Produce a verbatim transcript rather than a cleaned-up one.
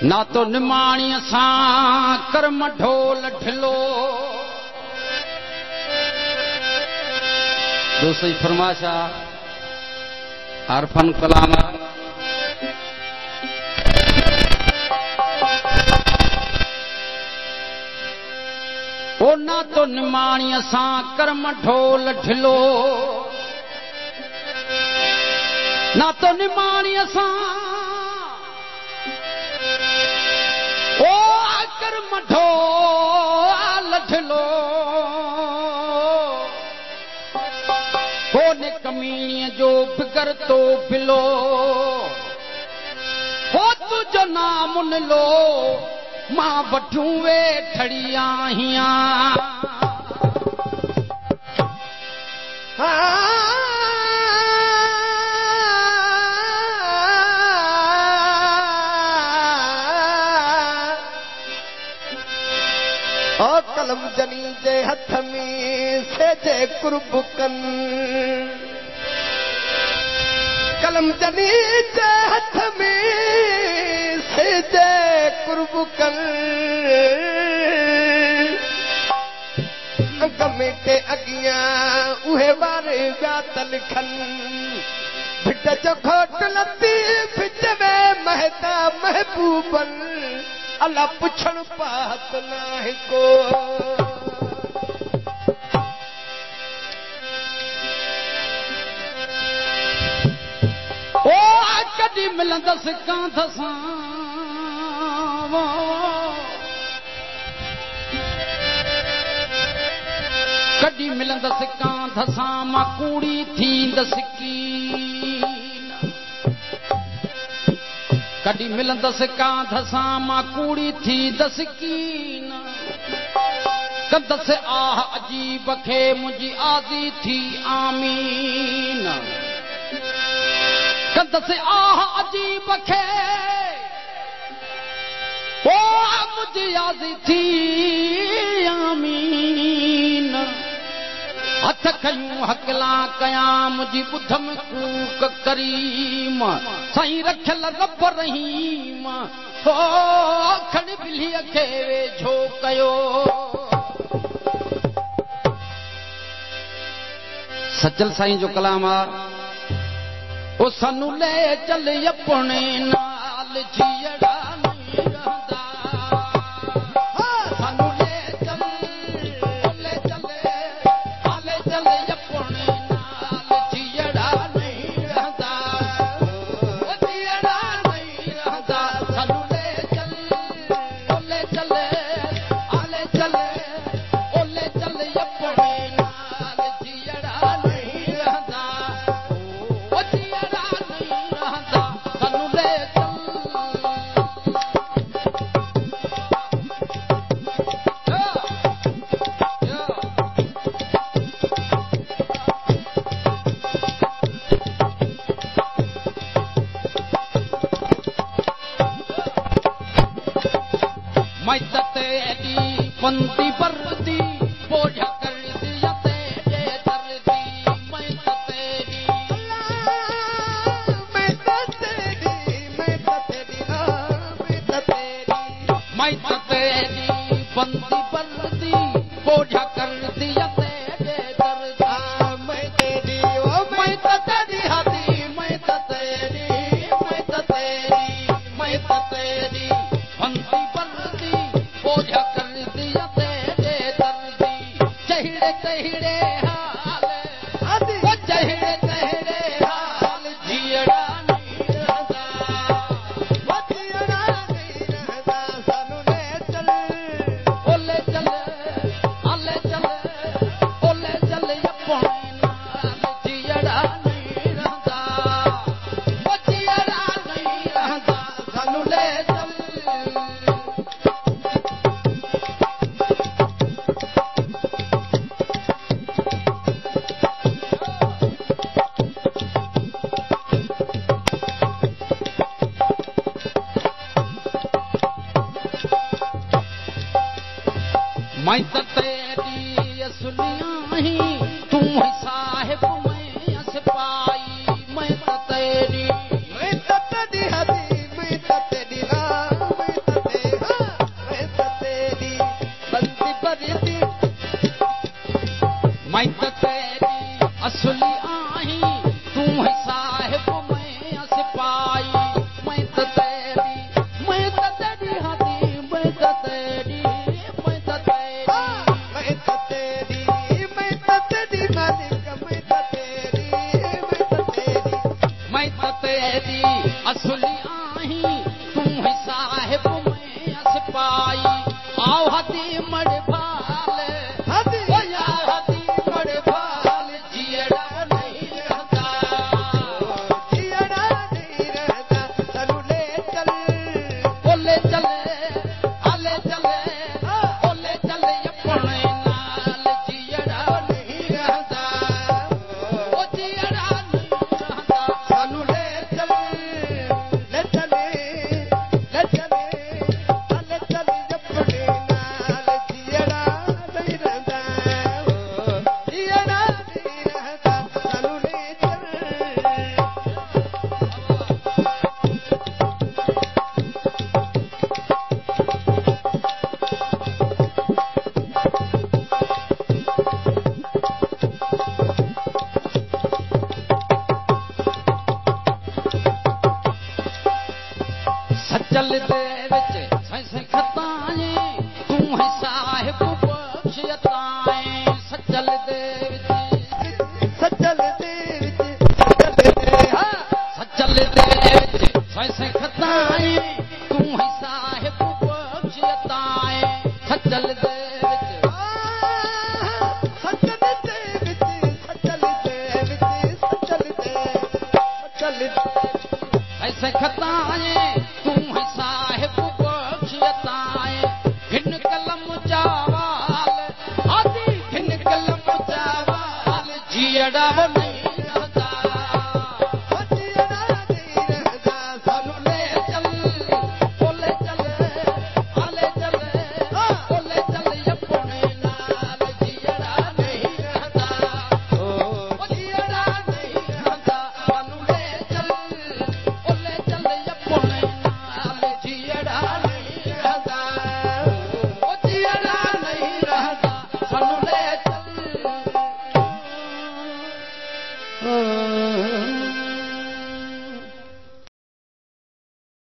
ना तो निमाणीअ सां कर्म ढोल ढिलो। दूसरी फरमाशा हरफन कलाम ओ ना तो निमाणीअ सां कर्म ढोल ढिलो, ना तो निमाणीअ सां ओ कर्म ढोल ढिलो। कोने कमीणीअ जो फिकर तो बिलो, हो तुझो नाम लो मां वठूं वे ठड़िया हियां। ओ कलम जनी जे हथ में सेजे कुर्बकन, कलम जनी जे हथ में सेजे कुर्बकन। गमे के अगियां उहे बारे व्यातल खन, भिट जो घोट लती भिट में महता महबूबन। अला पुछण पात नाहे को, ओ कॾहिं मिलंदसि कांध सां, कॾहिं मिलंदसि कांध सां मां कूड़ी थींदसि कीन। कॾहिं मिलंदसि कांध सां मां कूड़ी थींदसि कीन। कंदसि आह अजीब खे मुंहिंजी आज़ी थी आमीन। कंदसि आह अजीब खे ओ मुंहिंजी आज़ी थी आमीन। हथ खयूं हकला कयां मुंहिंजी ॿुध में कूक करीम। साईं रखियल रब रहीम, हो खण बिलीअ खे वेझो कयो। सचल साईं जो कलाम आहे। ओ सानू ले चल अपने नाल जीअड़ा नहीं रहंदा। सानू ले चल ले चल हाले चल अपने नाल जीअड़ा नहीं रहंदा। ओ जीअड़ा नहीं रहंदा। सानू ले चल ले चल हाले चल ओ ले चल अपने नाल जीअड़ा नहीं रहंदा। ओ जीअड़ा नहीं रहंदा। सानू ले चल मैं तेरी पंती परदी बोझ कर दिया तेरे दर्दी। मैं तेरी मैं तो तेरी मैं तो तेरी मैं तो तेरी मैं तेरी पंती परदी बोझ कर दिया तेरे दर्दी। मैं तेरी ओ मैं तो तेरी हाथी मैं तो तेरी मैं तो तेरी मैं तो तेरी पंती परदी बोझ कर दिया तेरे दर्दी। चहिड़े चहिड़े हाल आदि ओ चहिड़े चहिड़े हाल जीअड़ा नहीं रहंदा। वतियड़ा नहीं रहंदा। सानू ले चल ओले चल आले चल ओले चल अपने नाल जीअड़ा नहीं रहंदा। ओ जीअड़ा नहीं रहंदा। सानू ले चल मैं तो तेरी असलियां ही तू है साहिब मैं सिपाही। मैं तो तेरी मैं तो तेरी हदी मैं तो तेरी राह मैं असली आही तू है साहिब मैं सिपाही मैं त तेरी मैं त तेरी हाथी मैं त तेरी मैं त तेरी मैं त तेरी मैं त तेरी मालिक मैं त तेरी मैं त तेरी मैं त तेरी असली आही तू है साहिब मैं सिपाही आओ हाथी मड़ भाल हाथी ओ या हाथी मड़ भाल जियड़ा नहीं रहता जियड़ा नहीं रहता चलू ले चल ओले चले आले चले ओले चले अपने नाल जियड़ा नहीं रहता ओ जियड़ा नहीं रहता चलू ले चल ले चले ले चले चले चले अपने नाल जियड़ा नहीं रहता जियड़ा नहीं रहता चलू ले चल सचल दे विच सैसे खताए तू है साहिब बख्शियताए सचल दे विच सचल दे विच सचल दे हाँ सचल दे विच सैसे खताए तू है साहिब बख्शियताए सचल दे विच सचल दे विच सचल दे विच सचल दे सचल दे ऐसे खताए तू है साहिब बख्शियताए घिन कलम चावाल आदि घिन कलम चावाल जियड़ा वो नहीं रहता जियड़ा नहीं रहता सानू ले चल ओले चले आले चले ओले चले अपने नाल जियड़ा नहीं रहता ओ जियड़ा नहीं रहता सानू ले चल ओले चले अपने नाल जियड़ा नहीं रहता